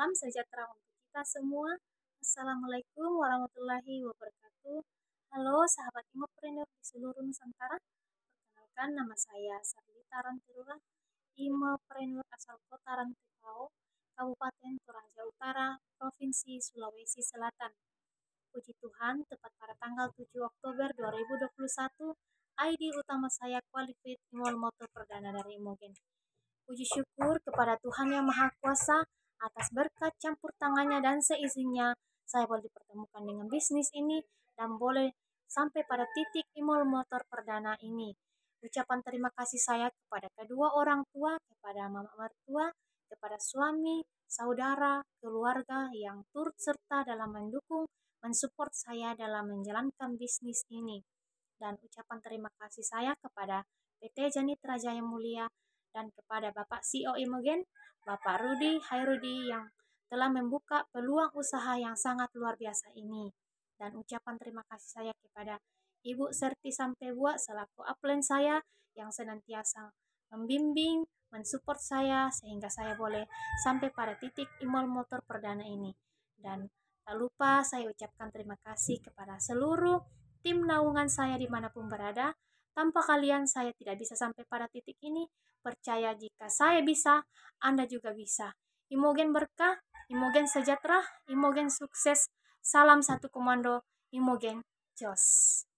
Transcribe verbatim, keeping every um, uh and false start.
Salam sejahtera untuk kita semua. Assalamualaikum warahmatullahi wabarakatuh. Halo sahabat Imopreneur di seluruh Nusantara. Perkenalkan, nama saya Sarlita Rantirura, Imopreneur asal kota Rantipau, Kabupaten Toraja Utara, Provinsi Sulawesi Selatan. Puji Tuhan, tepat pada tanggal tujuh Oktober dua ribu dua puluh satu, I D utama saya qualified Imol Motor Perdana dari Imogen. Puji syukur kepada Tuhan Yang Maha Kuasa atas berkat campur tangannya dan seizinnya saya boleh dipertemukan dengan bisnis ini dan boleh sampai pada titik Imol Motor Perdana ini. Ucapan terima kasih saya kepada kedua orang tua, kepada mama mertua, kepada suami, saudara, keluarga yang turut serta dalam mendukung, mensupport saya dalam menjalankan bisnis ini. Dan ucapan terima kasih saya kepada P T Janitra Jaya Mulia dan kepada Bapak C E O Imogen, Bapak Rudi Hairudi yang telah membuka peluang usaha yang sangat luar biasa ini. Dan ucapan terima kasih saya kepada Ibu Serti Sampebua selaku upline saya yang senantiasa membimbing, mensupport saya sehingga saya boleh sampai pada titik Imol Motor Perdana ini. Dan tak lupa saya ucapkan terima kasih kepada seluruh tim naungan saya dimanapun berada. Tanpa kalian saya tidak bisa sampai pada titik ini. Percaya jika saya bisa, Anda juga bisa. Imogen berkah, Imogen sejahtera, Imogen sukses. Salam satu komando, Imogen Jos.